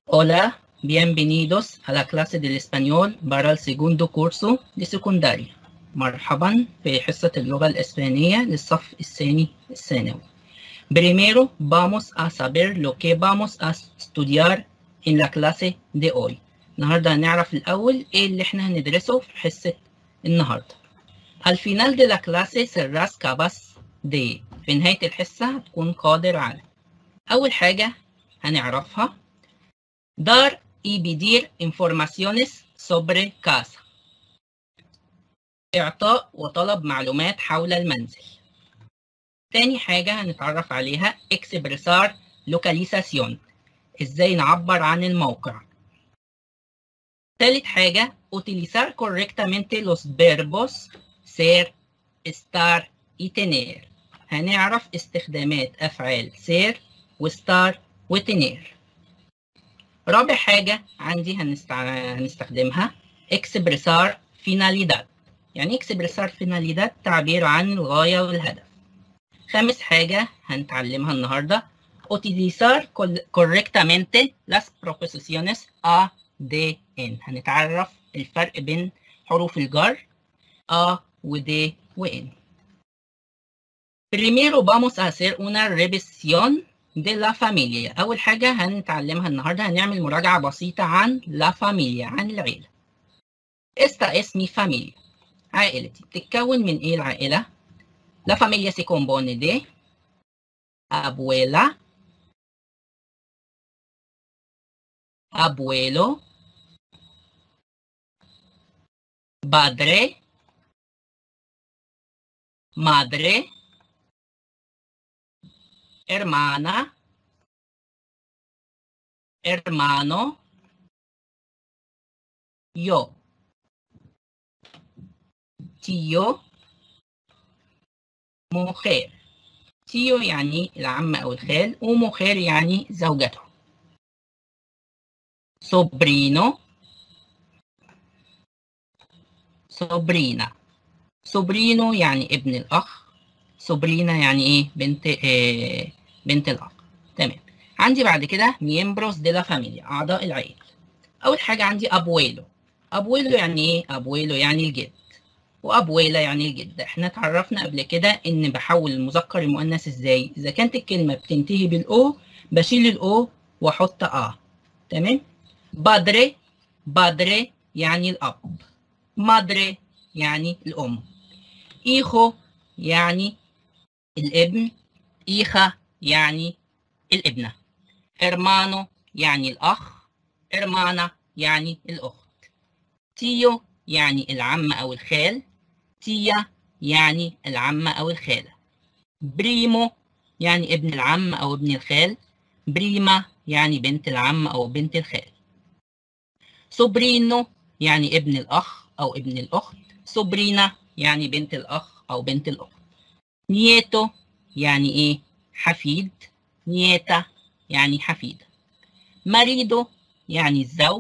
Hola, bienvenidos a la clase del español para el segundo curso de secundaria. مرحبا في حصة اللغة الإسبانية للصف الثاني الثانوي. Primero vamos a saber lo que vamos a estudiar en la clase de hoy. النهارده هنعرف الأول إيه اللي إحنا هندرسه في حصة النهارده. Al final de la clase serás capaz de في نهاية الحصة هتكون قادر على أول حاجة هنعرفها dar y pedir informaciones sobre casa. إعطاء وطلب معلومات حول المنزل. تاني حاجة هنتعرف عليها expresar localización. إزاي نعبر عن الموقع. تالت حاجة utilizar correctamente los verbos ser, estar y tener. هنعرف استخدامات أفعال ser وestar وtener. رابع حاجة عندي هنستخدمها expresar finalidad. يعني expresar finalidad تعبير عن الغاية والهدف. خامس حاجة هنتعلمها النهاردة utilizar correctamente las proposiciones a, de, en. هنتعرف الفرق بين حروف الجر a و de و en. Primero vamos a hacer una revisión de la familia. أول حاجة هنتعلمها النهاردة هنعمل مراجعة بسيطة عن la familia عن العيلة. Esta es mi familia. عائلتي بتتكون من إيه العائلة؟ La familia se compone de abuela, abuelo, padre, madre, hermana, hermano, yo, tío, mujer. tío يعني العم أو الخال ومخير يعني زوجته. sobrino, sobrina. sobrino يعني ابن الأخ. sobrina يعني إيه؟ بنت الأخ. تمام. عندي بعد كده miembros de la familia أعضاء العائلة. أول حاجة عندي abuelo. abuelo يعني إيه؟ abuelo يعني الجد. وأبويلة يعني الجد. إحنا اتعرفنا قبل كده إن بحول المذكر المؤنث إزاي؟ إذا كانت الكلمة بتنتهي بالأو بشيل الأو وأحط تمام؟ بادري، بادري يعني الأب. مادري يعني الأم. إيخو يعني الابن. إيخا يعني الابنة. إرمانو يعني الأخ. إرمانا يعني الأخت. تيو يعني العم أو الخال. تيا يعني العمة أو الخالة. بريمو يعني ابن العم أو ابن الخال. بريما يعني بنت العم أو بنت الخال. سوبرينو يعني ابن الأخ أو ابن الأخت. سوبرينا يعني بنت الأخ أو بنت الأخت. نيتو يعني إيه؟ حفيد. نيتا يعني حفيدة. ماريدو يعني الزوج.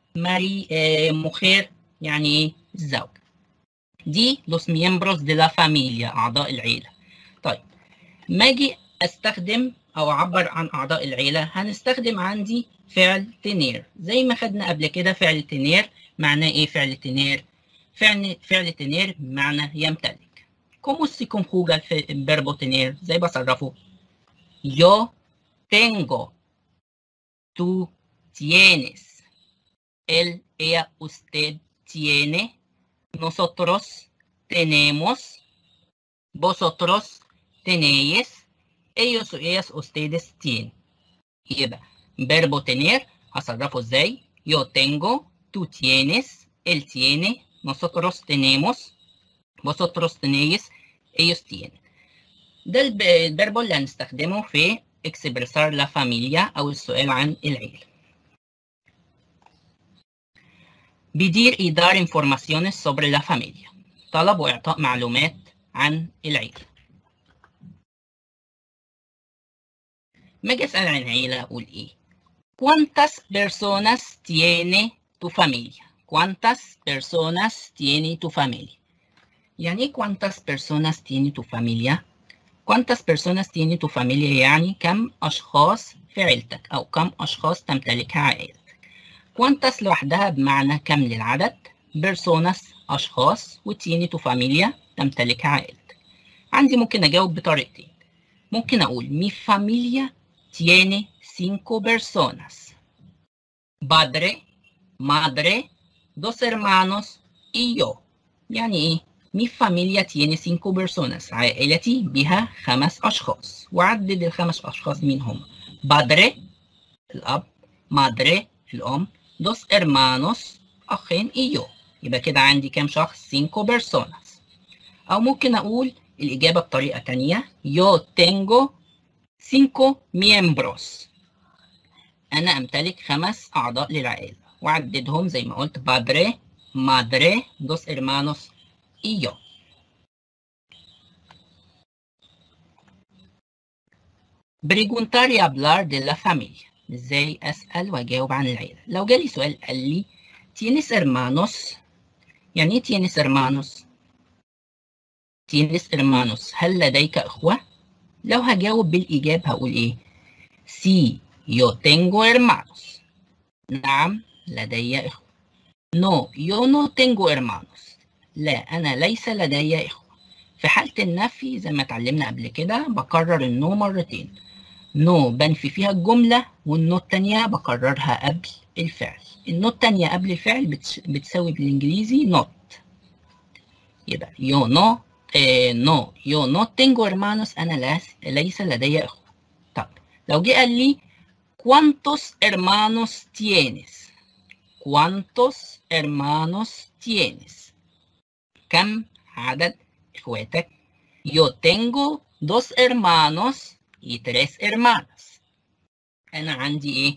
مخير يعني إيه؟ الزوج. دي los miembros de la familia أعضاء العيلة. طيب ما أجي أستخدم أو أعبر عن أعضاء العيلة هنستخدم عندي فعل تنير. زي ما خدنا قبل كده فعل تنير معناه إيه فعل تنير؟ فعل تنير معناه يمتلك. ¿Cómo se conjuga el verbo tener؟ زي بصرفه yo tengo, tú tienes, él, ella, usted tiene, nosotros tenemos, vosotros tenéis, ellos o ellas ustedes tienen. يبقى verbo tener هصرفه ازاي؟ yo tengo, tú tienes, él tiene, nosotros tenemos, vosotros tenéis, ellos tienen. ده الفيربو اللي هنستخدمه في expresar la familia أو السؤال عن العيلة. pedir y dar informaciones sobre la familia. طلب وإعطاء معلومات عن العيلة. ما أجي أسأل عن العيلة أقول إيه؟ ¿Cuántas personas tiene tu familia? ¿Cuántas personas tiene tu familia? يعني إيه cuántas personas tiene tu familia؟ ¿Cuántas personas tiene tu familia؟ يعني كم أشخاص في عيلتك أو كم أشخاص تمتلكها عائلتك. ¿Cuántas لوحدها بمعنى كم للعدد. personas أشخاص وتيني tu familia تمتلكها عائلتك. عندي ممكن أجاوب بطريقتين. ممكن أقول mi familia tiene 5 personas. Padre, madre, 2 hermanos y yo. يعني إيه؟ Mi familia tiene 5 personas. عائلتي بها 5 أشخاص. وعدد ال5 أشخاص مين هم؟ Padre الأب، madre الأم، 2 hermanos أخين y yo. يبقى كده عندي كام شخص؟ 5 personas. أو ممكن أقول الإجابة بطريقة تانية. Yo tengo 5 miembros. أنا أمتلك 5 أعضاء للعائلة وعددهم زي ما قلت padre, madre, 2 hermanos y yo. Preguntar y hablar de la familia. إزاي أسأل وأجاوب عن العيلة. لو جالي سؤال قال لي tienes hermanos. يعني إيه tienes hermanos؟ tienes hermanos هل لديك إخوة؟ لو هجاوب بالإيجاب هقول إيه؟ sí yo tengo hermanos. نعم لدي إخوة. no yo no tengo hermanos. لا أنا ليس لدي إخوة. في حالة النفي زي ما اتعلمنا قبل كده بكرر النو مرتين. نو بنفي فيها الجملة والنو التانية بكررها قبل الفعل. النو التانية قبل الفعل بتساوي بالإنجليزي not. يبقى yo no no yo no tengo hermanos. أنا ليس لدي إخوة. طب لو جه قال لي ¿cuántos hermanos tienes؟ ¿cuántos hermanos tienes؟ كم عدد إخواتك؟ Yo tengo 2 hermanos y 3 hermanas. أنا عندي إيه؟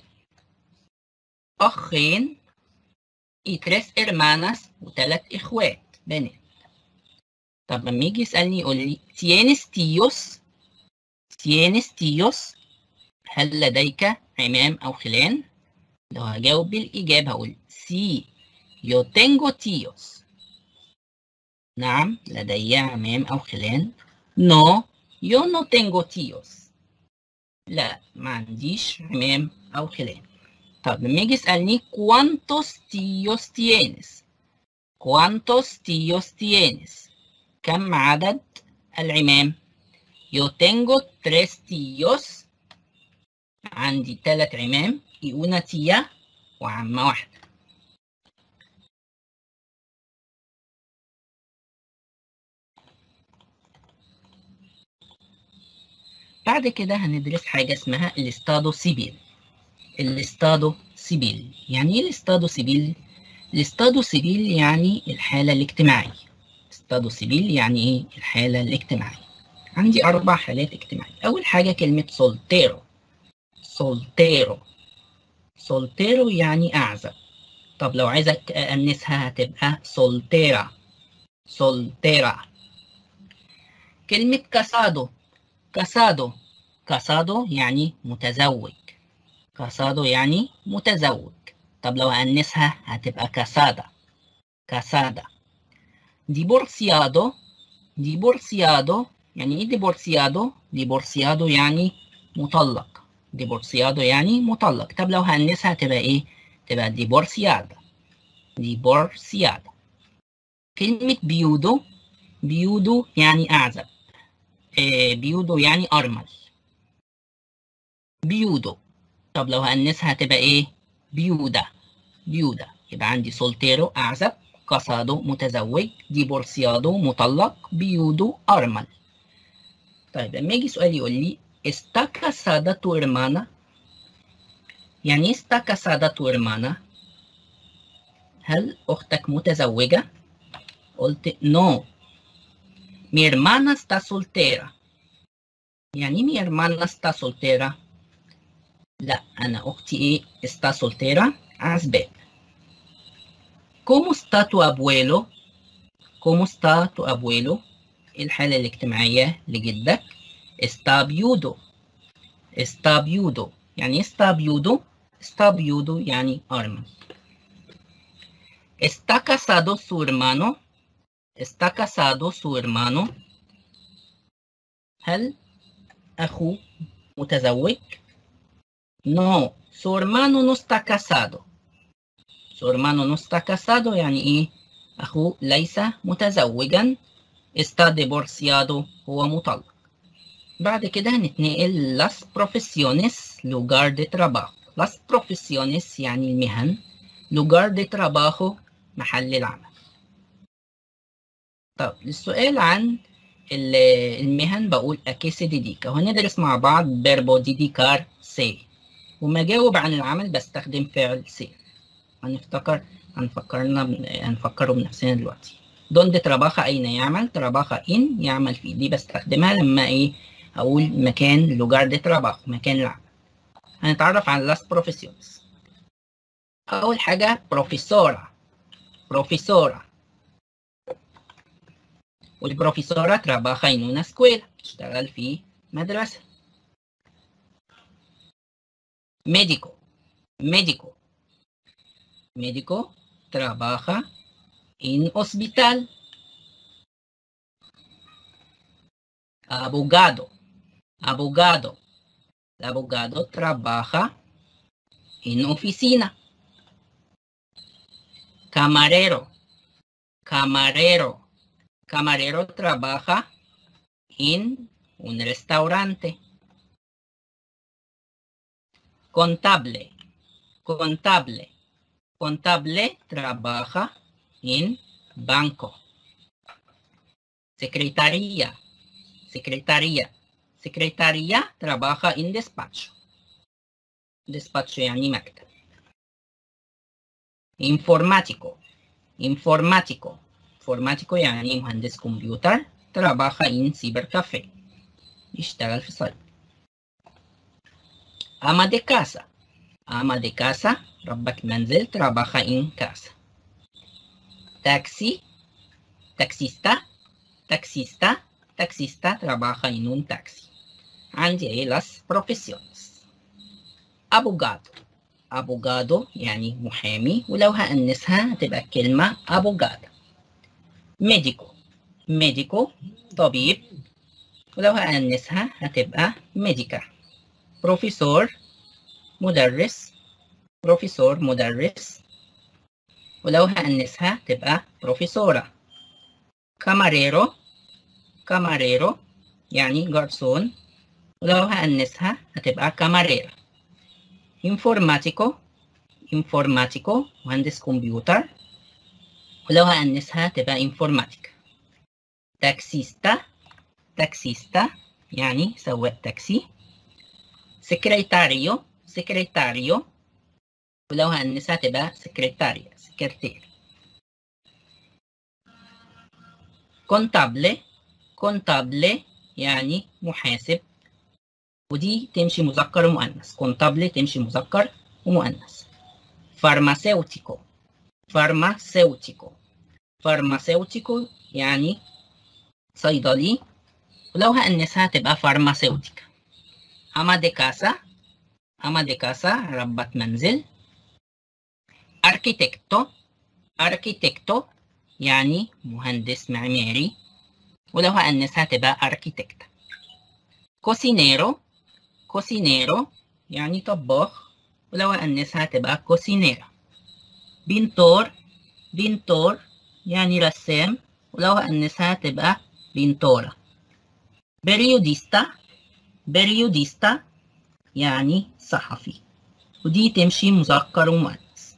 أخين y 3 hermanas و3 إخوات بنات. طب لما يجي يسألني يقول لي tienes tíos؟ tienes tíos؟ هل لديك عمام أو خلان؟ لو هجاوب بالإجابة هقول sí yo tengo tíos. نعم لدي عمام أو خلان. no yo no tengo tíos. لا ما عنديش عمام أو خلان. طب لما يجي يسألني ¿cuántos tíos tienes؟ ¿cuántos tíos tienes؟ كم عدد العمام؟ yo tengo 3 tíos. عندي 3 عمام y una tía وعمة واحدة. بعد كده هندرس حاجة اسمها الاستادو سيبيل. الاستادو سيبيل يعني ايه الاستادو سيبيل؟ الاستادو سيبيل يعني الحالة الاجتماعية. استادو سيبيل يعني ايه الحالة الاجتماعية. عندي 4 حالات اجتماعية. أول حاجة كلمة soltero. soltero soltero يعني أعزب. طب لو عايزة أنسها هتبقى soltera. soltera. كلمة casado. casado casado يعني متزوج. casado يعني متزوج. طب لو هأنسها هتبقى casada. casada. divorciado. divorciado يعني ايه divorciado؟ divorciado يعني مطلق. divorciado يعني مطلق. طب لو هأنسها تبقى ايه؟ تبقى divorciada. divorciada. كلمة بيودو. بيودو يعني أعزب. بيودو يعني أرمل. بيودو. طب لو هأنسها تبقى ايه؟ بيودا. بيودا. يبقى عندي soltero أعزب، casado متزوج، divorciado مطلق، بيودو أرمل. طيب لما يجي سؤال يقول لي está casada tu hermana؟ يعني está casada tu hermana؟ هل أختك متزوجة؟ قلت no. mi hermana está soltera. يعني mi hermana está soltera؟ لا أنا أختي إيه؟ está soltera أسباب. ¿cómo está tu abuelo؟ ¿cómo está tu abuelo؟ الحالة الاجتماعية لجدك está viudo. está viudo يعني está viudo. está viudo يعني أرمل. está casado su hermano. está casado su hermano. هل أخو متزوج؟ No, su hermano no está casado. Su hermano no está casado يعني إيه؟ أخوه ليس متزوجا. está divorciado هو مطلق. بعد كده هنتنقل las profesiones lugar de trabajo. las profesiones يعني المهن. lugar de trabajo محل العمل. طب السؤال عن المهن بقول a qué se dedica. وهندرس مع بعض verbo dedicarse. وما جاوب عن العمل بستخدم فعل ser. هنفكره بنفسنا دلوقتي. donde trabaja أين يعمل؟ trabaja in يعمل فيه. دي بستخدمها لما إيه أقول مكان lugar de trabajo مكان العمل. هنتعرف على las profesiones. أول حاجة profesora. والبروفيسورة trabaja en una escuela تشتغل في مدرسة. médico trabaja en hospital. abogado el abogado trabaja en oficina. camarero trabaja en un restaurante. contable trabaja en banco. secretaría trabaja en despacho يعني مكتب. informático يعني مهندس كمبيوتر trabaja en cibercafé يشتغل في صيد. ama de casa ربة منزل trabaja en casa. taxista trabaja en un taxi. عندي ايه las profesiones. abogado يعني محامي ولو هأنسها هتبقى كلمة abogada. médico طبيب ولو هأنسها هتبقى médica. profesor مدرس ولو هأنسها تبقى profesora. camarero يعني جارسون ولو هأنسها هتبقى camarera. informatico مهندس كمبيوتر ولو هأنسها تبقى informatica. taxista يعني سواق تاكسي. secretario ولو هأنسها تبقى سكرتير. contable يعني محاسب ودي تمشي مذكر ومؤنث. contable تمشي مذكر ومؤنث. farmacéutico يعني صيدلي ولو هأنسها تبقى farmacéutica. ama de casa ربة منزل. arquitecto يعني مهندس معماري ولو هأنسها تبقى arquitecta. cocinero يعني طباخ ولو هأنسها تبقى cocinera. pintor يعني رسام ولو هأنسها تبقى pintora. periodista يعني صحفي ودي تمشي مذكر ومؤنث.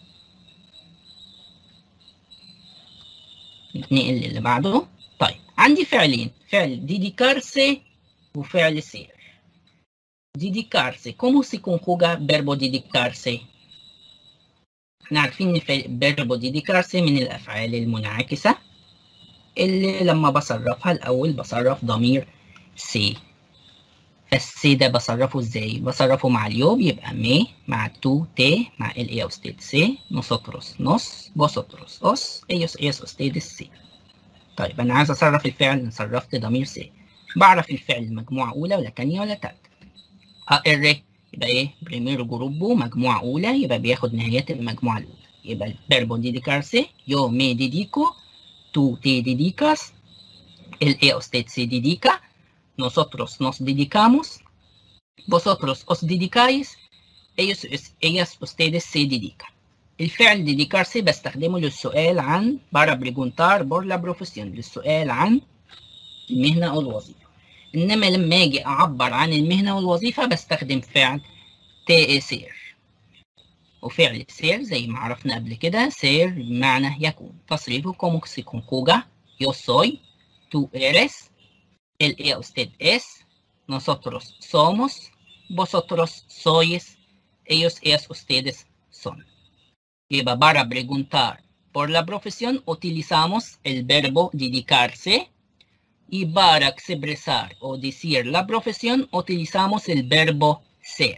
نتنقل اللي بعده. طيب عندي فعلين، فعل ديديكارسي وفعل سير. ديديكارسي ¿cómo se conjuga verbo dedicarse؟ احنا عارفين ان verbo dedicarse من الافعال المنعكسة اللي لما بصرفها الاول بصرف ضمير سي. السي ده بصرفه ازاي؟ بصرفه مع اليو بيبقى مي مع تو تي مع el usted سي nosotros nos vosotros os ellos ustedes سي. طيب انا عايز اصرف الفعل صرفت ضمير سي. بعرف الفعل مجموعة اولى ولا تانية ولا تالتة. الري يبقى ايه؟ بريميرو جروبو مجموعة اولى يبقى بياخد نهايات المجموعة الاولى. يبقى الفيربو ديديكارسي yo me dedico tú te dedicas el usted se dedica nosotros nos dedicamos, vosotros os dedicáis, ellas ustedes se dedican. الفعل dedicarse بستخدمه للسؤال عن para preguntar por la profesión، للسؤال عن المهنة أو الوظيفة. إنما لما أجي أعبر عن المهنة والوظيفة بستخدم فعل ser. وفعل ser زي ما عرفنا قبل كده ser بمعنى يكون. تصريفه como se conjuga yo soy, tú eres, él ella usted es, nosotros somos, vosotros sois, ellos ellas ustedes son. يبقى para preguntar por la profesión utilizamos el verbo dedicarse y para expresar o decir la profesión utilizamos el verbo ser.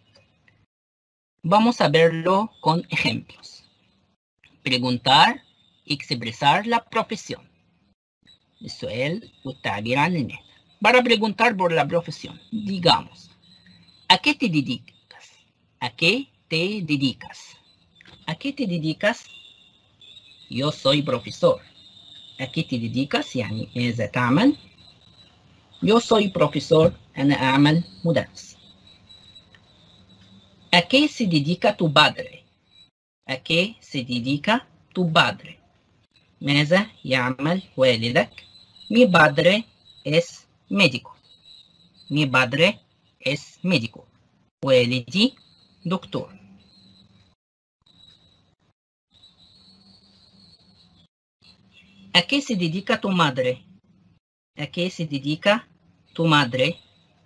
Vamos a verlo con ejemplos. Preguntar, expresar la profesión. السؤال والتعبير عن المهنة. Para preguntar por la profesión, digamos, ¿a qué te dedicas? ¿A qué te dedicas? ¿A qué te dedicas? Yo soy profesor. ¿A qué te dedicas؟ يعني ماذا تعمل؟ Yo soy profesor. أنا أعمل مدرس. ¿A qué se dedica tu padre? ¿A qué se dedica tu padre? ماذا يعمل والدك؟ Mi padre es médico. Mi padre es médico. والدي دكتور. ¿A qué se dedica tu madre? ¿A qué se dedica tu madre?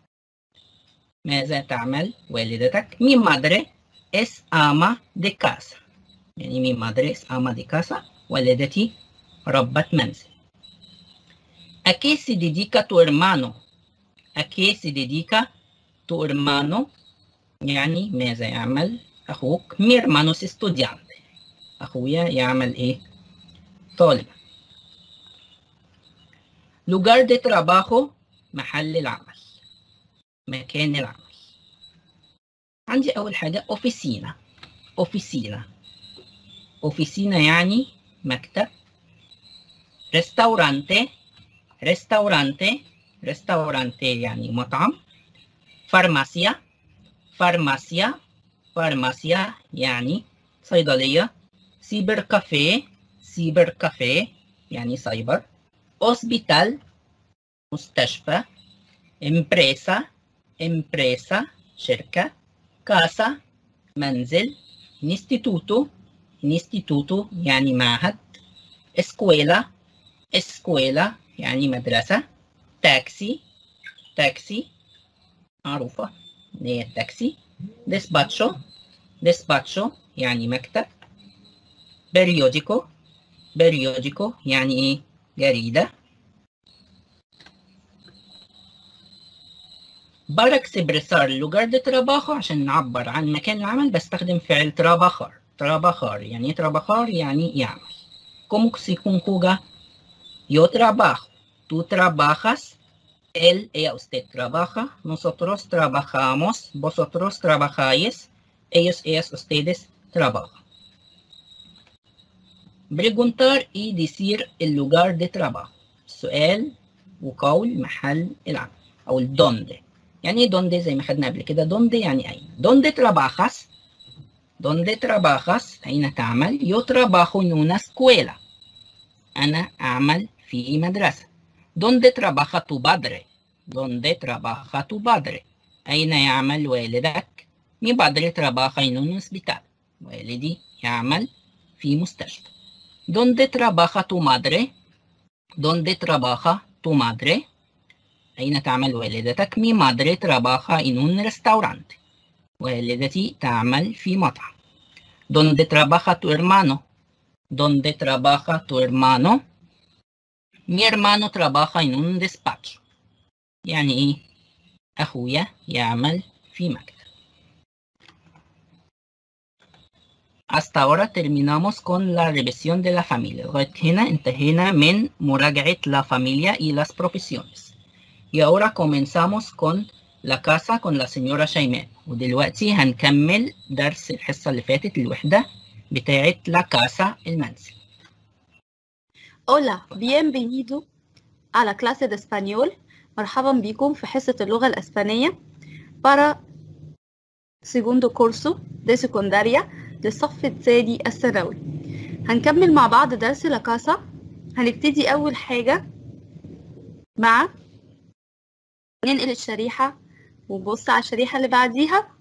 ماذا تعمل والدتك؟ Mi madre es ama de casa. يعني mi madre es ama de casa. والدتي ربة منزل. ¿A qué se dedica tu hermano? ¿A qué se dedica tu hermano؟ يعني ماذا يعمل أخوك؟ Mi hermano es estudiante. أخويا يعمل إيه؟ طالبا. lugar de trabajo محل العمل، مكان العمل. عندي أول حاجة أوفيسينا. أوفيسينا أوفيسينا يعني مكتب. ريستورانتي ريستورانتي ريستورانتي يعني مطعم. فارماسيا فارماسيا فارماسيا يعني صيدلية. سيبر كافيه سيبر كافيه يعني سايبر. hospital مستشفى. empresa empresa شركة. casa منزل. instituto instituto يعني معهد. escuela escuela يعني مدرسة. taxi taxi معروفة هي التاكسي. despacho despacho يعني مكتب. periódico periódico يعني ايه؟ جريدة. para expresar lugar de trabajo عشان نعبر عن مكان العمل بستخدم فعل trabajar. trabajar يعني trabajar يعني يعمل. como se conjuga yo trabajo, tú trabajas, él, ella, usted trabaja, nosotros trabajamos, vosotros trabajáis, ellos, ellas, ustedes trabajan. preguntar y decir el lugar de trabajo. سؤال وقول محل العمل أو الدونde. يعني ايه دونde؟ زي ما خدنا قبل كده دونde يعني أين. ¿Dónde trabajas؟ ¿Dónde trabajas؟ أين تعمل؟ yo trabajo en una escuela. أنا أعمل في مدرسة. ¿Dónde trabaja tu padre؟ ¿Dónde trabaja tu padre؟ أين يعمل والدك؟ mi padre trabaja en un hospital. والدي يعمل في مستشفى. ¿Dónde trabaja tu madre؟ ¿Dónde trabaja tu madre؟ أين تعمل والدتك؟ mi madre trabaja en un restaurante. والدتي تعمل في مطعم. ¿Dónde trabaja tu hermano؟ ¿Dónde trabaja tu hermano؟ mi hermano trabaja en un despacho. يعني إيه؟ أخويا يعمل في مكتب. Hasta ahora terminamos con la revisión de la familia. لغاية هنا انتهينا من مراجعة la familia y las profesiones. Y ahora comenzamos con la casa con la señora شيماء. ودلوقتي هنكمل درس الحصة اللي فاتت الوحدة بتاعة la casa المنزل. Hola, bienvenido a la clase de español. مرحبا بكم في حصة اللغة الأسبانية para segundo curso de secundaria للصف الثاني الثانوي. هنكمل مع بعض درس لا كاسا. هنبتدي أول حاجة مع ننقل الشريحة ونبص على الشريحة اللي بعديها.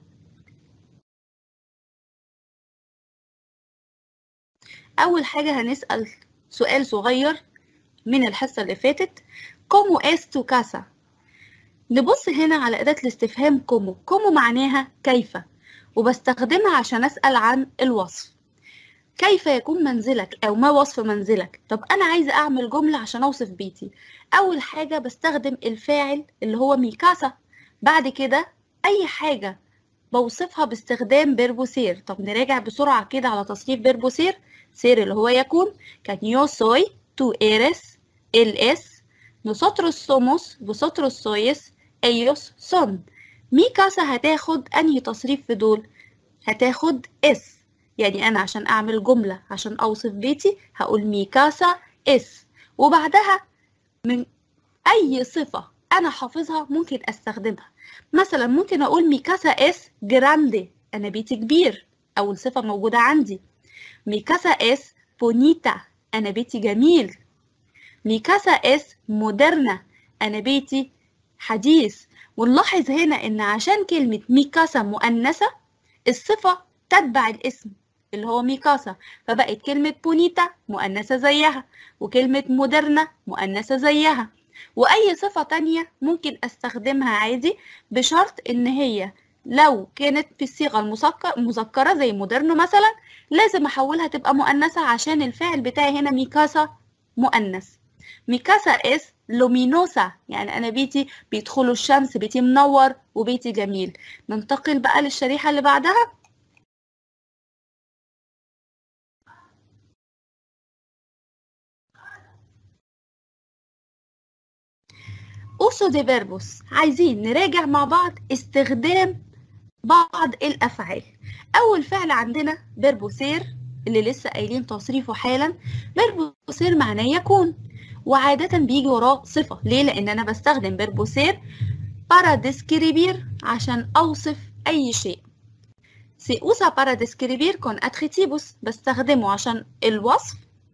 أول حاجة هنسأل سؤال صغير من الحصة اللي فاتت، como es tu casa؟ نبص هنا على أداة الاستفهام كومو. كومو معناها كيف، وبستخدمها عشان أسأل عن الوصف. كيف يكون منزلك أو ما وصف منزلك؟ طب أنا عايزة أعمل جملة عشان أوصف بيتي. أول حاجة بستخدم الفاعل اللي هو مي كاسا. بعد كده أي حاجة بوصفها باستخدام فيربو سير. طب نراجع بسرعة كده على تصريف فيربو سير. سير اللي هو يكون، كان yo soy, tú eres, él es, nosotros somos, vosotros sois, ellos son. مي كاسا هتاخد أنهي تصريف في دول؟ هتاخد اس. يعني أنا عشان أعمل جملة عشان أوصف بيتي هقول مي كاسا اس، وبعدها من أي صفة أنا حافظها ممكن أستخدمها. مثلا ممكن أقول مي كاسا اس جراندي، أنا بيتي كبير، أول صفة موجودة عندي. مي كاسا اس بونيتا، أنا بيتي جميل. مي كاسا اس مودرنا، أنا بيتي حديث. ونلاحظ هنا إن عشان كلمة مي كاسا مؤنثة الصفة تتبع الاسم اللي هو مي كاسا، فبقت كلمة بونيتا مؤنثة زيها، وكلمة مودرنا مؤنثة زيها. وأي صفة تانية ممكن أستخدمها عادي، بشرط إن هي لو كانت في الصيغة المذكرة زي مودرنو مثلا لازم أحولها تبقى مؤنثة عشان الفاعل بتاعي هنا مي كاسا مؤنث. مي كاسا اس لومينوسا، يعني أنا بيتي بيدخلوا الشمس، بيتي منور وبيتي جميل. ننتقل بقى للشريحة اللي بعدها. uso de verbos. عايزين نراجع مع بعض استخدام بعض الأفعال. أول فعل عندنا فيربو سير اللي لسه قايلين تصريفه حالا. فيربو سير معناه يكون، وعادة بيجي وراه صفة. ليه؟ لأن أنا بستخدم فيربو سير para describir عشان أوصف أي شيء. se usa para describir con adjetivos، بستخدمه عشان الوصف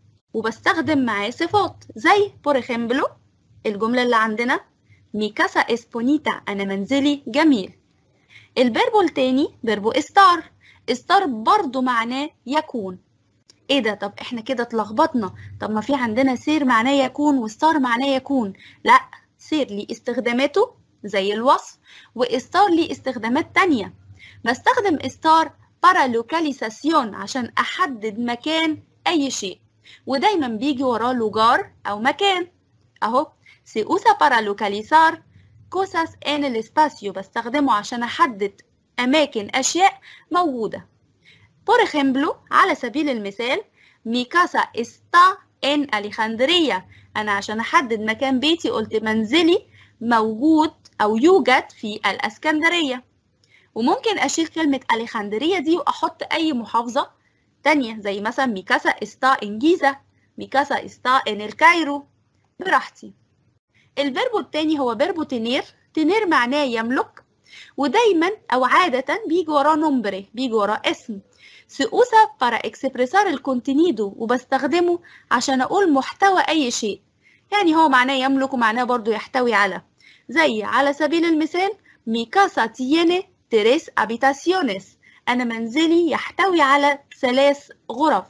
وبستخدم معاه صفات زي por ejemplo الجملة اللي عندنا mi casa es bonita، أنا منزلي جميل. الفيربو التاني فيربو استار. استار برضو معناه يكون. ايه ده؟ طب احنا كده اتلخبطنا. طب ما في عندنا سير معناه يكون وستار معناه يكون. لا، سير ليه استخداماته زي الوصف، واستار ليه استخدامات تانية. بستخدم استار para localización عشان احدد مكان اي شيء، ودايما بيجي وراه لوجار او مكان. اهو se usa para localizar cosas en el espacio، بستخدمه عشان احدد اماكن اشياء موجودة. por ejemplo على سبيل المثال mi casa está en Alejandría، انا عشان احدد مكان بيتي قلت منزلي موجود او يوجد في الاسكندرية. وممكن اشيل كلمة أليخندرية دي واحط اي محافظة تانية زي مثلا mi casa está en Giza، mi casa está en el Cairo، براحتي. الفيربو التاني هو فيربو تنير. تنير معناه يملك، ودايما او عادة بيجي وراه نومبري، بيجي وراه اسم. se usa para expresar el contenido، وبستخدمه عشان اقول محتوى اي شيء. يعني هو معناه يملك ومعناه برضو يحتوي على. زي على سبيل المثال mi casa tiene 3 habitaciones، انا منزلي يحتوي على 3 غرف.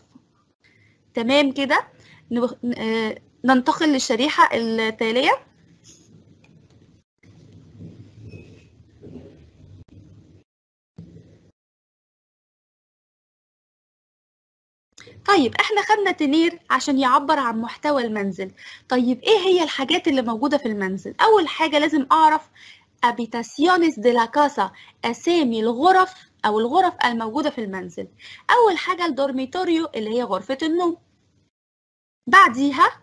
تمام كده. ننتقل للشريحة التالية. طيب احنا خدنا تنير عشان يعبر عن محتوى المنزل. طيب ايه هي الحاجات اللي موجودة في المنزل؟ اول حاجة لازم اعرف habitaciones de la casa، اسامي الغرف او الغرف الموجودة في المنزل. اول حاجة الدورميتوريو اللي هي غرفة النوم. بعديها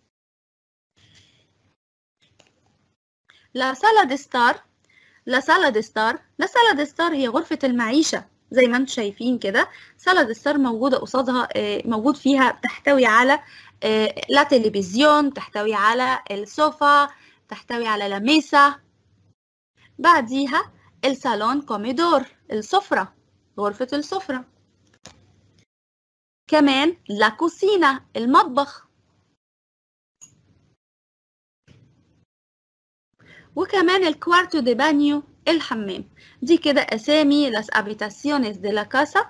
لا سالا دي ستار. لا سالا دي ستار، لا سالا دي ستار هي غرفة المعيشة زي ما انتم شايفين كده. سالا دي ستار موجودة قصادها، موجود فيها، تحتوي على لا تلفزيون، تحتوي على السوفا، تحتوي على لا ميسا. بعديها الصالون كوميدور، السفرة، غرفة السفرة. كمان لا كوسينا، المطبخ. وكمان الكوارتو دي بانيو، الحمام. دي كده أسامي las habitaciones de la casa.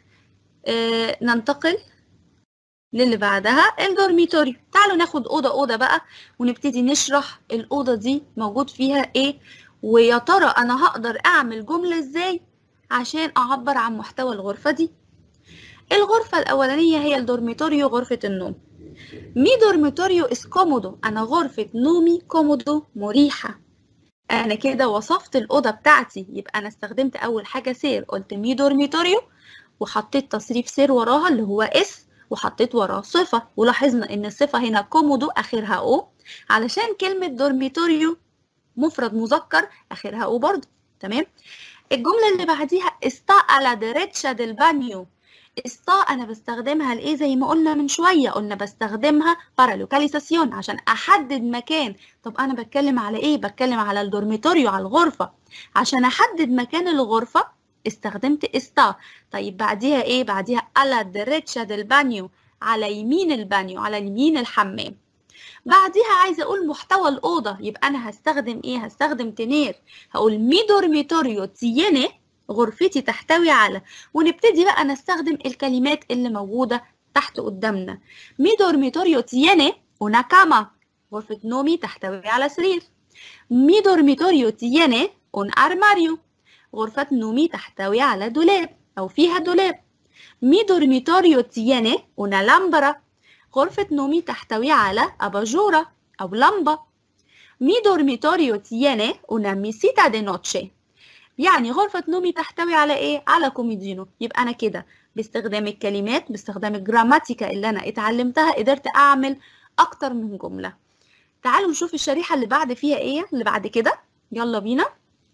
ننتقل للي بعدها الدورميتوريو. تعالوا ناخد أوضة أوضة بقى ونبتدي نشرح الأوضة دي موجود فيها إيه، ويا ترى أنا هقدر أعمل جملة إزاي عشان أعبر عن محتوى الغرفة دي. الغرفة الأولانية هي الدورميتوريو، غرفة النوم. مي دورميتوريو اس كومودو، أنا غرفة نومي كومودو، مريحة. أنا كده وصفت الأوضة بتاعتي، يبقى أنا استخدمت أول حاجة سير، قلت مي دورميتوريو وحطيت تصريف سير وراها اللي هو اس، وحطيت وراه صفة، ولاحظنا إن الصفة هنا كومودو آخرها أو، علشان كلمة دورميتوريو مفرد مذكر آخرها أو برضه. تمام. الجملة اللي بعديها está a la derecha del baño. está أنا بستخدمها لإيه؟ زي ما قلنا من شوية، قلنا بستخدمها para localización، عشان أحدد مكان. طب أنا بتكلم على إيه؟ بتكلم على الدورميتوريو، على الغرفة. عشان أحدد مكان الغرفة استخدمت está. طيب بعديها إيه؟ بعديها a la derecha del baño، على يمين البانيو، على يمين الحمام. بعديها عايزة أقول محتوى الأوضة، يبقى أنا هستخدم إيه؟ هستخدم تنير. هقول مي دورميتوريو تييني، غرفتي تحتوي على، ونبتدي بقى نستخدم الكلمات اللي موجودة تحت قدامنا. مي دورميتوريو تييني una cama، غرفة نومي تحتوي على سرير. مي دورميتوريو تييني un armario، غرفة نومي تحتوي على دولاب أو فيها دولاب. مي دورميتوريو تييني una lámpara، غرفة نومي تحتوي على أباجورة أو لمبة. مي دورميتوريو تييني una mesita de noche، يعني غرفة نومي تحتوي على إيه؟ على كوميدينو. يبقى أنا كده باستخدام الكلمات، باستخدام الجراماتيكا اللي أنا اتعلمتها، قدرت أعمل أكتر من جملة. تعالوا نشوف الشريحة اللي بعد فيها إيه، اللي بعد كده. يلا بينا.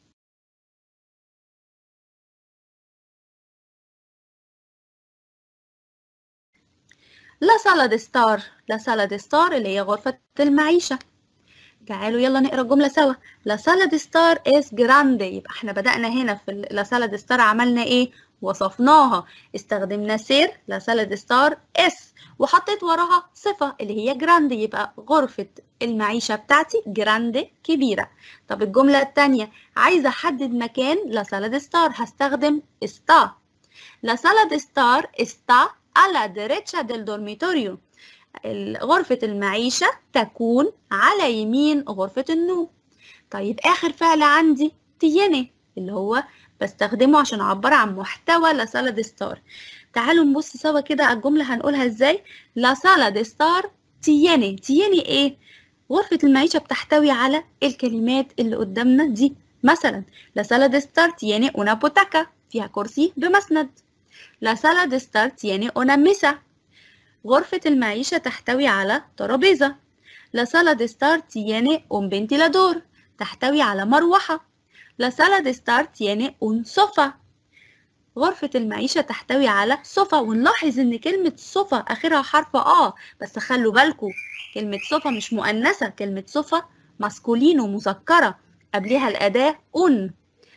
لا سالا دي ستار، لا سالا دي ستار اللي هي غرفة المعيشة. تعالوا يلا نقرا الجملة سوا. لا سالا دي ستار اس جراندي، يبقى احنا بدأنا هنا في لا سالا دي ستار عملنا ايه؟ وصفناها، استخدمنا سير لا سالا دي ستار اس، وحطيت وراها صفة اللي هي جراندي، يبقى غرفة المعيشة بتاعتي جراندي، كبيرة. طب الجملة التانية عايزة احدد مكان لا سالا دي ستار، هستخدم استا. لا سالا دي ستار استا a la derecha del dormitorio، غرفة المعيشة تكون على يمين غرفة النوم. طيب آخر فعل عندي تييني، اللي هو بستخدمه عشان أعبر عن محتوى لا سالا دي ستار. تعالوا نبص سوا كده على الجملة هنقولها ازاي. لا سالا دي ستار تييني، تييني ايه؟ غرفة المعيشة بتحتوي على الكلمات اللي قدامنا دي. مثلا لا سالا دي ستار تييني una butaca، فيها كرسي بمسند. لا سالا دي ستار تييني una mesa، غرفة المعيشة تحتوي على ترابيزة. لا سالا دي ستار تييني un ventilador، تحتوي على مروحة. لا سالا دي ستار تييني un sofá، غرفة المعيشة تحتوي على صوفا. ونلاحظ ان كلمة صوفا اخرها حرف بس خلوا بالكم كلمة صوفا مش مؤنثة، كلمة صوفا ماسكولينو، مذكرة، قبلها الأداة un.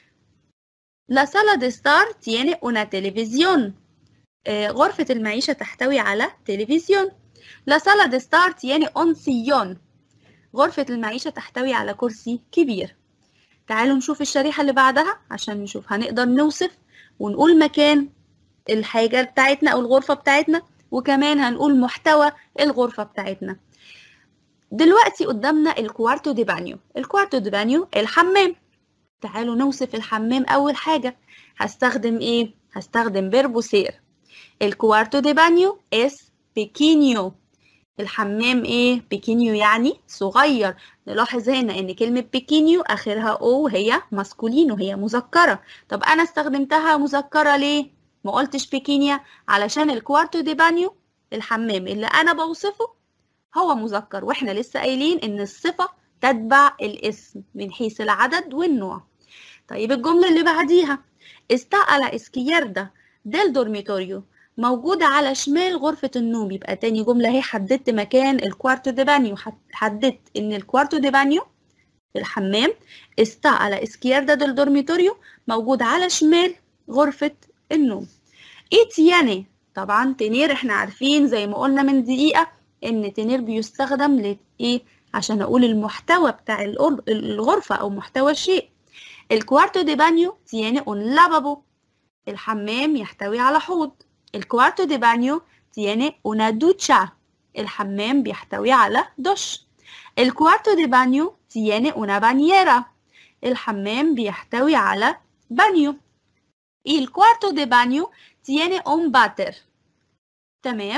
لا سالا دي ستار تييني una televisión، غرفة المعيشة تحتوي على تلفزيون. لا سالا دي ستار تييني un sillón، غرفة المعيشة تحتوي على كرسي كبير. تعالوا نشوف الشريحة اللي بعدها عشان نشوف هنقدر نوصف ونقول مكان الحاجة بتاعتنا أو الغرفة بتاعتنا، وكمان هنقول محتوى الغرفة بتاعتنا. دلوقتي قدامنا الكوارتو دي بانيو. الكوارتو دي بانيو الحمام. تعالوا نوصف الحمام. أول حاجة هستخدم إيه؟ هستخدم فيربو سير. الكوارتو دي بانيو اس بيكينيو. الحمام ايه؟ بيكينيو يعني صغير. نلاحظ هنا ان كلمة بيكينيو اخرها او، هي ماسكولينو، هي مذكرة. طب انا استخدمتها مذكرة ليه؟ ما قلتش بيكينيا، علشان الكوارتو دي بانيو الحمام اللي انا بوصفه هو مذكر، واحنا لسه قايلين ان الصفة تتبع الاسم من حيث العدد والنوع. طيب الجملة اللي بعديها está a la izquierda del dormitorio، موجودة على شمال غرفة النوم. يبقى تاني جملة هي حددت مكان الكوارتو دي بانيو، حددت ان الكوارتو دي بانيو الحمام. está a la izquierda del dormitorio موجود على شمال غرفة النوم. ايه تياني؟ طبعا تنير احنا عارفين زي ما قلنا من دقيقة ان تنير بيستخدم لايه؟ عشان اقول المحتوى بتاع الغرفة او محتوى الشيء. الكوارتو دي بانيو tiene un lavabo. الحمام يحتوي على حوض. الكوارتو دي بانيو tiene una ducha. الحمام بيحتوي على دش. الكوارتو دي بانيو tiene una bañera. الحمام بيحتوي على بانيو. Il cuarto de baño tiene un váter. تمام.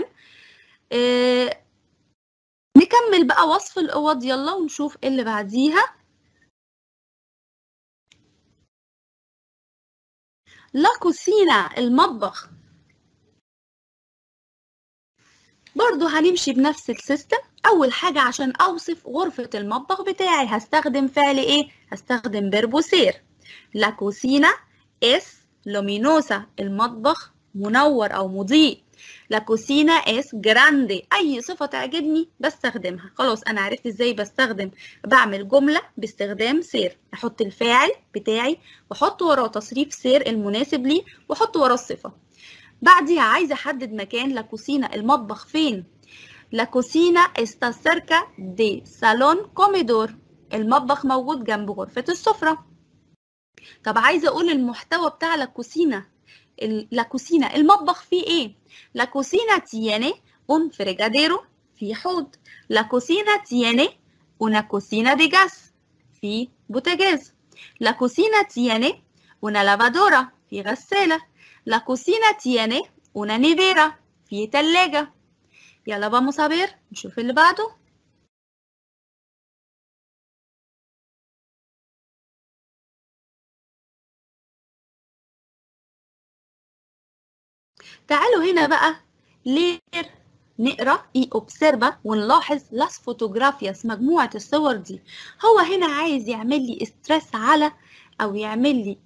نكمل بقى وصف الأوض يلا ونشوف اللي بعديها. لا كوسينا المطبخ. برضو هنمشي بنفس السيستم. أول حاجة عشان أوصف غرفة المطبخ بتاعي هستخدم فعل إيه؟ هستخدم فيربو سير. لا كوسينا اس لومينوسا. المطبخ منور أو مضيء. لا كوسينا اس جراندي. أي صفة تعجبني بستخدمها. خلاص أنا عرفت إزاي بستخدم. بعمل جملة باستخدام سير. أحط الفاعل بتاعي وأحط وراه تصريف سير المناسب ليه وأحط وراه الصفة. بعديها عايزة أحدد مكان لا كوسينا المطبخ فين. لا كوسينا está cerca de salón comedor. المطبخ موجود جنب غرفة السفرة. طب عايزة أقول المحتوى بتاع لا كوسينا. لا كوسينا المطبخ فيه إيه؟ لا كوسينا tiene un fregadero. في حوض. لا كوسينا tiene una cocina de gas. في بوتاجاز. لا كوسينا tiene una lavadora. في غسالة. La cocina tiene una nevera. في تلاجة. يلا vamos a ver. نشوف اللي بعده. تعالوا هنا بقى leer نقرا y observa ونلاحظ las fotografías مجموعة الصور دي. هو هنا عايز يعمل لي استرس على أو يعمل لي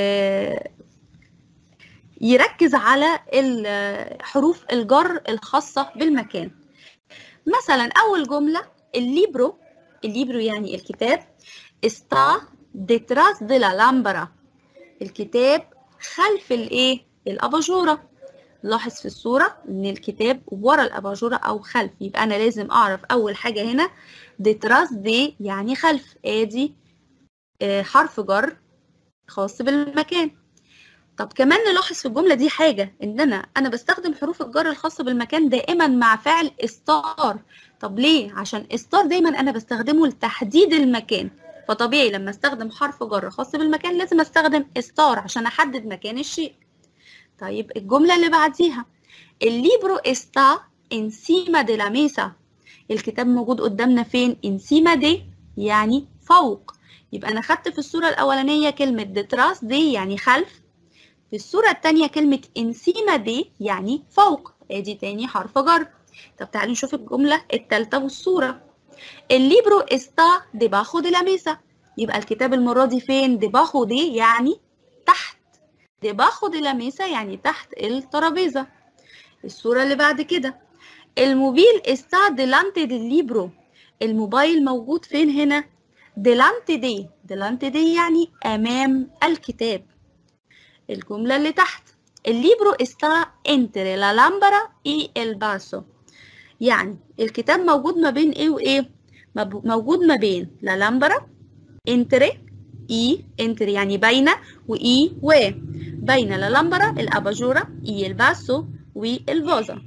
يركز على حروف الجر الخاصة بالمكان. مثلا أول جملة الليبرو. الليبرو يعني الكتاب. está detrás de la lámpara. الكتاب خلف الايه؟ الأباجورة. لاحظ في الصورة ان الكتاب ورا الأباجورة أو خلف. يبقى أنا لازم أعرف أول حاجة هنا detrás de يعني خلف. ادي حرف جر خاص بالمكان. طب كمان نلاحظ في الجملة دي حاجة ان انا بستخدم حروف الجر الخاصة بالمكان دائما مع فعل استار. طب ليه؟ عشان استار دايما انا بستخدمه لتحديد المكان. فطبيعي لما استخدم حرف جر خاص بالمكان لازم استخدم استار عشان احدد مكان الشيء. طيب الجملة اللي بعديها الليبرو está encima de la mesa. الكتاب موجود قدامنا فين؟ encima de يعني فوق. يبقى انا خدت في الصورة الاولانية كلمة detrás de يعني خلف. في الصورة التانية كلمة encima de يعني فوق. ادي تاني حرف جر. طب تعالوا نشوف الجملة التالتة والصورة. الليبرو está debajo de la mesa. يبقى الكتاب المرة دي فين؟ debajo de يعني تحت. debajo de la mesa يعني تحت الترابيزة. الصورة اللي بعد كده الموبيل está delante del libro. الموبايل موجود فين هنا؟ delante de. delante de يعني أمام الكتاب. الجملة اللي تحت الليبرو está entre la lámpara y el vaso. يعني الكتاب موجود ما بين ايه وايه؟ موجود ما بين la lámpara entre y entre يعني بين وإي و بين la lámpara الأباجورة y el vaso والفازة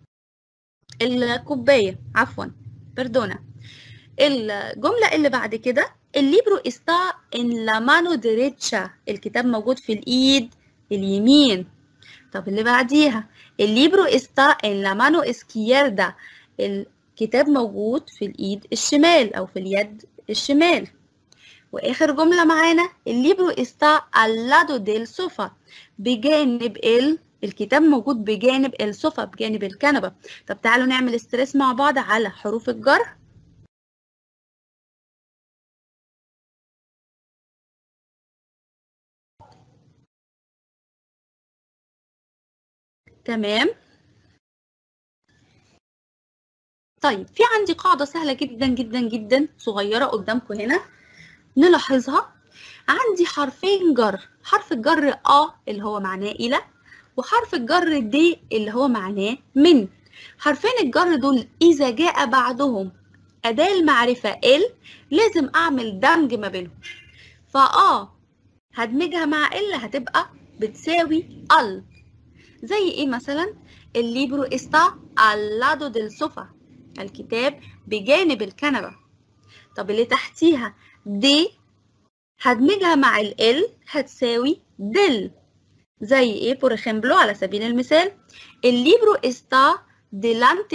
الكوباية عفوا perdona. الجملة اللي بعد كده الليبرو está en la mano derecha. الكتاب موجود في الإيد اليمين. طب اللي بعديها الليبرو está en la mano izquierda. الكتاب موجود في الإيد الشمال أو في اليد الشمال. وآخر جملة معانا الليبرو está al lado del sofá. بجانب الكتاب موجود بجانب السوفا بجانب الكنبة. طب تعالوا نعمل استرس مع بعض على حروف الجر. تمام. طيب في عندي قاعدة سهلة جدا جدا جدا صغيرة قدامكم هنا. نلاحظها. عندي حرفين جر، حرف الجر اللي هو معناه إلى، وحرف الجر د اللي هو معناه من. حرفين الجر دول إذا جاء بعدهم أداة المعرفة ال لازم أعمل دمج ما بينهم. هدمجها مع ال هتبقى بتساوي ال. زي إيه مثلا؟ الليبرو está al lado del sofá، الكتاب بجانب الكنبة. طب اللي تحتيها دي هدمجها مع ال هتساوي دل. زي ايه؟ por ejemplo على سبيل المثال الليبرو está delante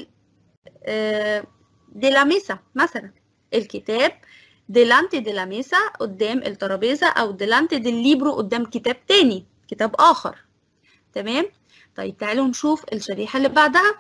de la mesa مثلا، الكتاب delante de la mesa قدام الترابيزة، أو delante del libro قدام كتاب تاني، كتاب آخر. تمام؟ طيب تعالوا نشوف الشريحة اللي بعدها.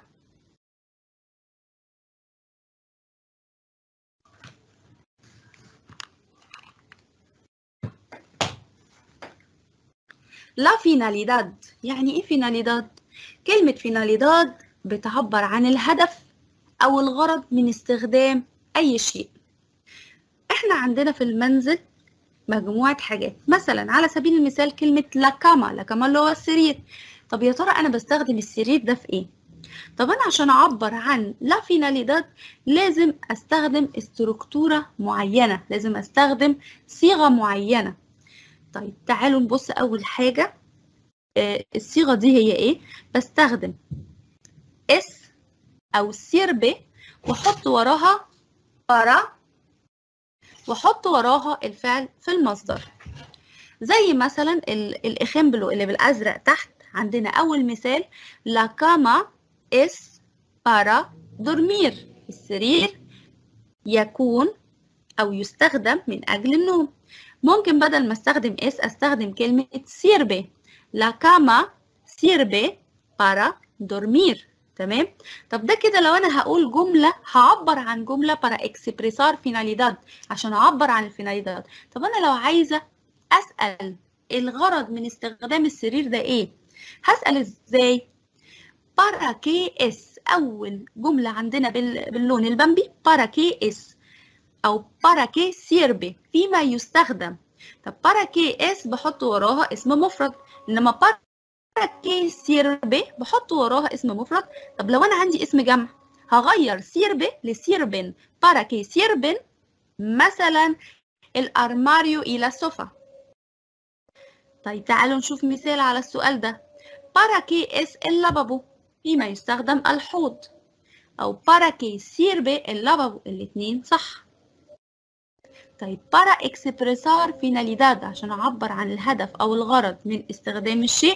لا فيناليداد. يعني ايه فيناليداد؟ كلمة فيناليداد بتعبر عن الهدف أو الغرض من استخدام أي شيء. احنا عندنا في المنزل مجموعة حاجات، مثلا على سبيل المثال كلمة لاكاما اللي هو السرير. طب يا ترى أنا بستخدم السرير ده في ايه؟ طب أنا عشان أعبر عن لا فيناليداد لازم أستخدم استركتورة معينة، لازم أستخدم صيغة معينة. طيب تعالوا نبص أول حاجة. الصيغة دي هي إيه؟ بستخدم اس أو سيربي وأحط وراها بارا، وأحط وراها الفعل في المصدر. زي مثلا الإخمبلو اللي بالأزرق تحت عندنا أول مثال لا كاما اس بارا دورمير، السرير يكون أو يستخدم من أجل النوم. ممكن بدل ما استخدم اس استخدم كلمة سيربي، لا كاما سيربي بارا دورمير. تمام؟ طب ده كده لو انا هقول جملة هعبر عن جملة بارا اكسبريسار فيناليداد، عشان اعبر عن الفيناليداد. طب انا لو عايزة اسأل الغرض من استخدام السرير ده ايه؟ هسأل ازاي؟ بارا كي اس، اول جملة عندنا باللون البنبي بارا كي اس أو بارا كي سيربي، فيما يستخدم. طب بارا كي اس بحط وراها اسم مفرد، إنما بارا كي سيربي بحط وراها اسم مفرد. طب لو أنا عندي اسم جمع هغير سيربي لسيربن. بارا كي سيربن مثلا الأرماريو إلى السوفا. طيب تعالوا نشوف مثال على السؤال ده. بارا كي اس اللابابو، فيما يستخدم الحوض. أو بارا كي سيربي اللابابو، الاتنين صح. طيب بارا اكسبريسار فيناليداد، عشان اعبر عن الهدف او الغرض من استخدام الشيء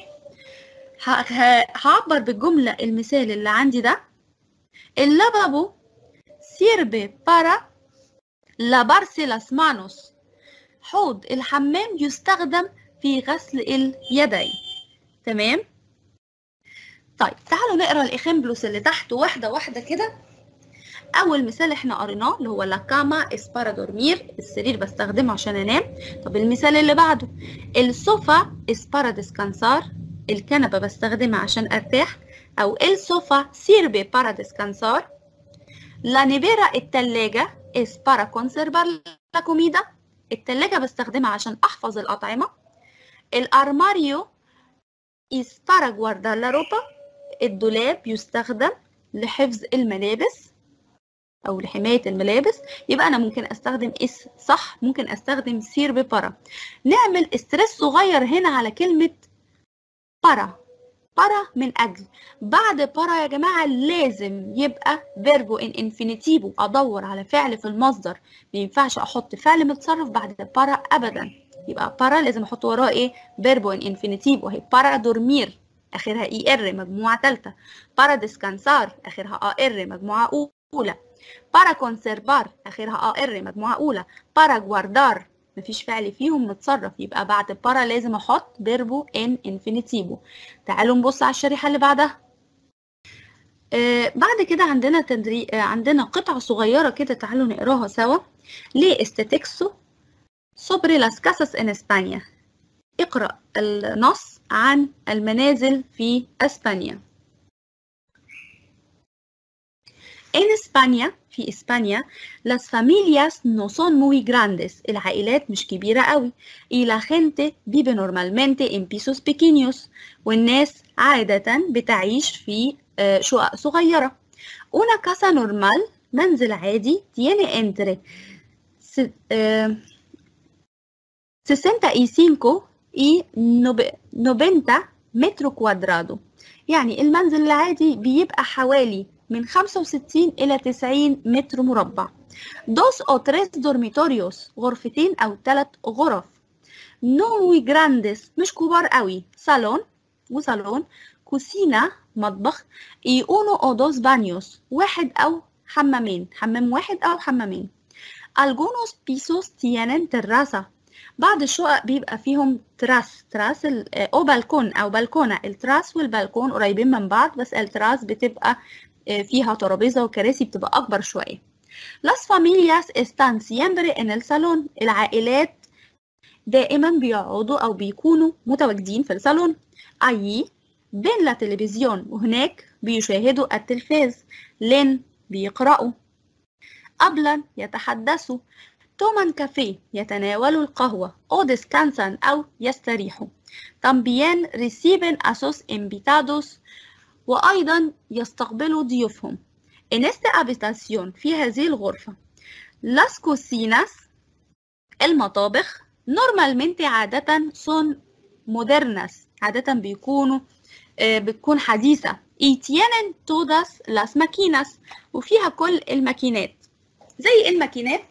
هعبر بالجملة المثال اللي عندي ده اللابابو سيربي بارا لابارسي لاس مانوس، حوض الحمام يستخدم في غسل اليدين. تمام؟ طيب تعالوا نقرا الاخمبلوس اللي تحت واحدة واحدة كده. أول مثال إحنا قريناه اللي هو لا كاما اس بارا دورمير، السرير بستخدمه عشان أنام. طب المثال اللي بعده السوفا اس بارا ديسكانسار، الكنبة بستخدمها عشان أرتاح. أو السوفا سيربي بارا ديسكانسار. لا نيفيرا التلاجة اس بارا كونسيرفار لا كوميدا، التلاجة بستخدمها عشان أحفظ الأطعمة. الأرماريو اس بارا جواردار لا روبا، الدولاب يستخدم لحفظ الملابس أو لحماية الملابس. يبقى أنا ممكن أستخدم اس صح، ممكن أستخدم سير ببارا. نعمل استرس صغير هنا على كلمة بارا. بارا من أجل. بعد بارا يا جماعة لازم يبقى فيربو إن إنفينيتيفو، أدور على فعل في المصدر. ما ينفعش أحط فعل متصرف بعد بارا أبدا. يبقى بارا لازم أحط وراه إيه؟ فيربو إن إنفينيتيفو. هي بارا دورمير آخرها إي إر مجموعة ثالثة. بارا ديسكانسار آخرها آ إر مجموعة أولى. بارا كونسيرفار آخرها آر مجموعة أولى. بارا جواردار مفيش فعل فيهم متصرف، يبقى بعد بارا لازم أحط فيربو إن إنفينيتيفو. تعالوا نبص على الشريحة اللي بعدها. بعد كده عندنا عندنا قطعة صغيرة كده، تعالوا نقراها سوا. ليه استاتيكسو sobre las casas en España. اقرأ النص عن المنازل في أسبانيا. En España في إسبانيا las familias no son muy grandes. العائلات مش كبيرة قوي. Y la gente vive normalmente en pisos pequeños. والناس عادة بتعيش في شقق صغيرة. Una casa normal منزل عادي tiene entre 65 y 90 metro cuadrado. يعني المنزل العادي بيبقى حوالي من 65 إلى 90 متر مربع. 2 أو 3 dormitorios غرفتين أو 3 غرف. No muy grandes مش كبار قوي. صالون وصالون. كوسينة مطبخ. y 1 o 2 baños واحد أو حمامين. حمام واحد أو حمامين. Algunos pisos tienen terraza. بعض الشقق بيبقى فيهم تراس أو بالكون أو بلكونة. التراس والبلكون قريبين من بعض بس التراس بتبقى فيها ترابيزة وكراسي بتبقى أكبر شوية. Las familias están siempre en el salón. العائلات دائما بيقعدوا أو بيكونوا متواجدين في الصالون. Allí ven la televisión. وهناك بيشاهدوا التلفاز. leen بيقرأوا. hablan يتحدثوا. toman café يتناولوا القهوة. o descansan أو يستريحوا. también reciben a sus invitados وأيضا يستقبلوا ضيوفهم. en esta habitación في هذه الغرفة las cocinas المطابخ normalmente عادة son modernas عادة بتكون حديثة. y tienen todas las máquinas وفيها كل الماكينات. زي الماكينات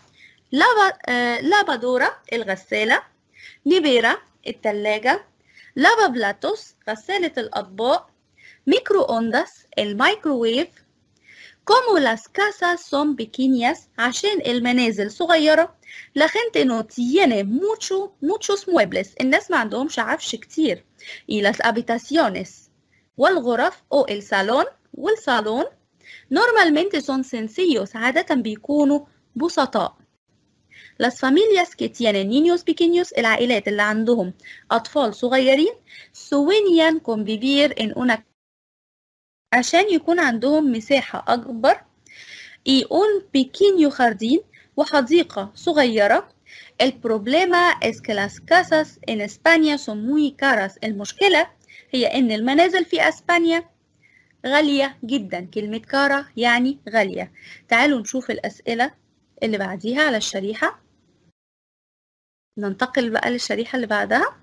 لافادورا الغسالة. نيفيرا التلاجة. لافا بلاتوس غسالة الأطباق. ميكرو أونداس الميكروويف. como las casas son pequeñas عشان المنازل صغيرة. la gente no tiene muchos muebles الناس ما عندهمش عفش كتير. y las habitaciones والغرف o el salón والصالون normalmente son sencillos عادة بيكونوا بسطاء. las familias que tienen niños pequeños العائلات اللي عندهم أطفال صغيرين sueñan con vivir en una عشان يكون عندهم مساحة أكبر. y un pequeño jardín وحديقة صغيرة. el problema es que las casas en España son muy caras. المشكلة هي إن المنازل في أسبانيا غالية جدا. كلمة كارا يعني غالية. تعالوا نشوف الأسئلة اللي بعديها على الشريحة. ننتقل بقى للشريحة اللي بعدها.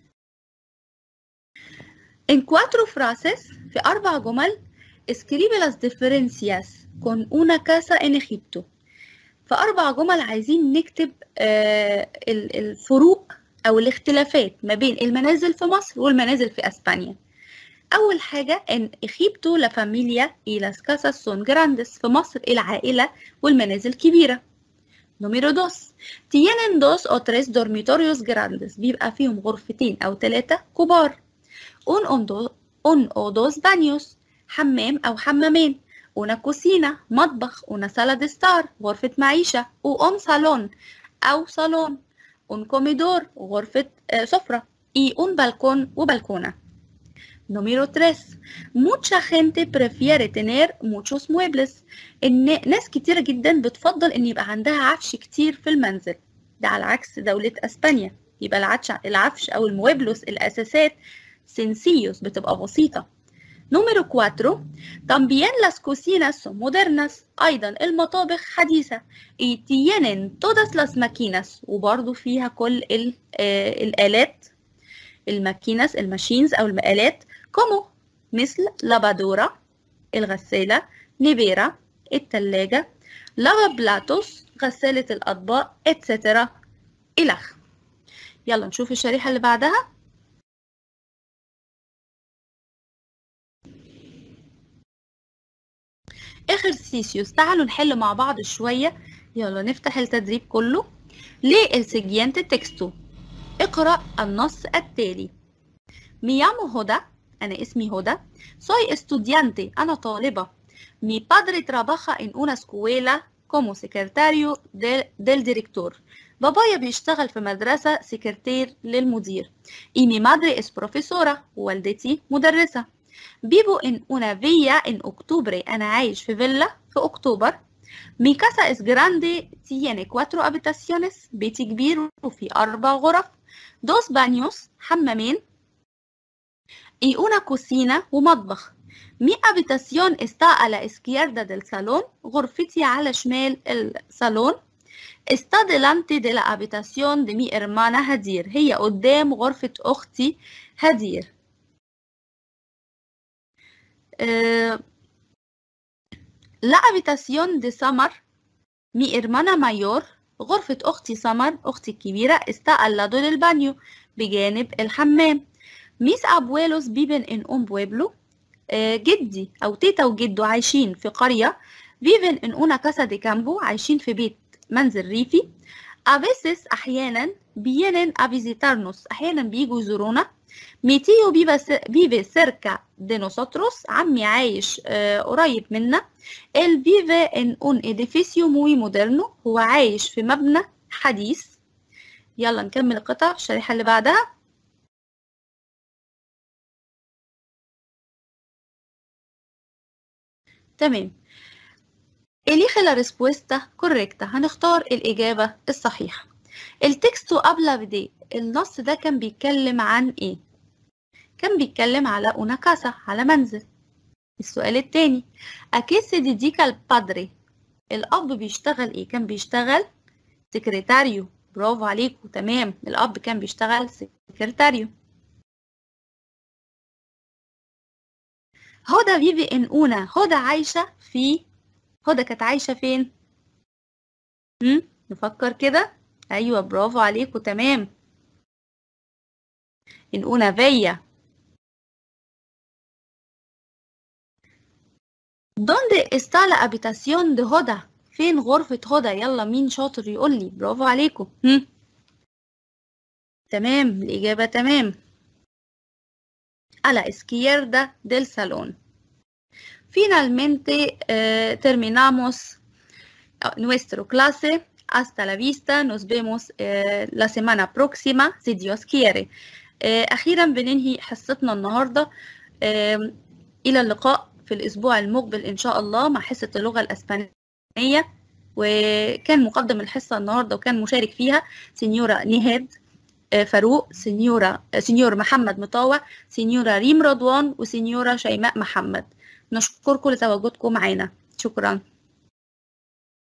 En 4 frases في 4 جمل escribe las diferencias con una casa en Egipto. في 4 جمل عايزين نكتب الفروق أو الاختلافات ما بين المنازل في مصر والمنازل في أسبانيا. أول حاجة en Egipto la familia y las casas son grandes. في مصر العائلة والمنازل كبيرة. Número 2 tienen 2 o 3 dormitorios grandes. بيبقى فيهم غرفتين أو 3 كبار. un o dos baños حمام أو حمامين. una cocina مطبخ. una sala de estar غرفة معيشة. un salón أو صالون. un comedor غرفة سفرة. y un balcón وبلكونة. Número 3 mucha gente prefiere tener muchos muebles. ناس كتيرة جدا بتفضل ان يبقى عندها عفش كتير في المنزل. ده على عكس دولة اسبانيا يبقى العفش او الموبلوس الاساسات sencillos بتبقى بسيطة. Número 4 también las cocinas son modernas. ايضا المطابخ حديثة. y tienen todas las máquinas وبرضو فيها كل الآلات الماكينس الماشينز أو المآلات. como مثل لافادورا الغسالة. نيفيرا التلاجة. لافا بلاتوس غسالة الأطباق etc. إلخ. يلا نشوف الشريحة اللي بعدها. ejercicios. تعالوا نحل مع بعض شوية. يلا نفتح التدريب كله. lee el siguiente texto. اقرأ النص التالي. Me llamo هدى. أنا اسمي هدى. soy estudiante. أنا طالبة. mi padre trabaja en una escuela como secretario del director. بابايا بيشتغل في مدرسة سكرتير للمدير. y mi madre es profesora. والدتي مدرسة. Vivo en una villa en octubre. أنا عايش في فيلا في أكتوبر. Mi casa es grande, tiene 4 habitaciones. بيتي كبير وفي 4 غرف. 2 baños, حمامين. Y una cocina ومطبخ. Mi habitación está a la izquierda del salón. غرفتي على شمال الصالون. Está delante de la habitación de mi hermana هدير. هي قدام غرفة أختي هدير. La habitación de Samar, mi hermana mayor, غرفة أختي سمر أختي الكبيرة está al lado del baño بجانب الحمام. Mis abuelos viven en un pueblo. جدي أو تيتا وجدو عايشين في قرية. viven en una casa de campo عايشين في بيت منزل ريفي. A veces أحيانا vienen a visitarnos أحيانا بيجوا يزورونا. Mi tío vive cerca de nosotros. عمي عايش قريب منا. Él vive en un edificio muy moderno. هو عايش في مبنى حديث. يلا نكمل القطع الشريحة اللي بعدها. تمام. elige la respuesta correcta. هنختار الإجابة الصحيحة. التكست habla de. النص ده كان بيتكلم عن إيه؟ كان بيتكلم على una casa على منزل. السؤال التاني ¿A qué se dedica el padre؟ الأب بيشتغل إيه؟ كان بيشتغل سكرتاريو. برافو عليكم تمام الأب كان بيشتغل سكرتاريو. هدى vive en una. هدى عايشة في. هدى كانت عايشة فين؟ نفكر كده. أيوة برافو عليكم تمام. en una villa. ¿Dónde está la habitación de هدى؟ فين غرفة هدى؟ يلا مين شاطر يقول لي؟ برافو عليكم. تمام الإجابة تمام. a la izquierda del salón. Finalmente terminamos nuestra clase. Hasta la vista. Nos vemos la semana próxima si Dios quiere. أخيرا بننهي حصتنا النهاردة. إلى اللقاء في الأسبوع المقبل إن شاء الله مع حصة اللغة الأسبانية. وكان مقدم الحصة النهاردة وكان مشارك فيها سينيورا نهاد فاروق، سينيور محمد مطاوع، سينيورا ريم رضوان، وسينيورا شيماء محمد. نشكركم لتواجدكم معنا. شكرا.